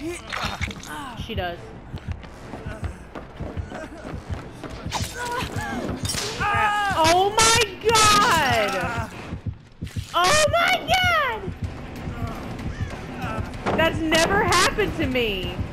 She does. Oh my god! Oh my god! That's never happened to me.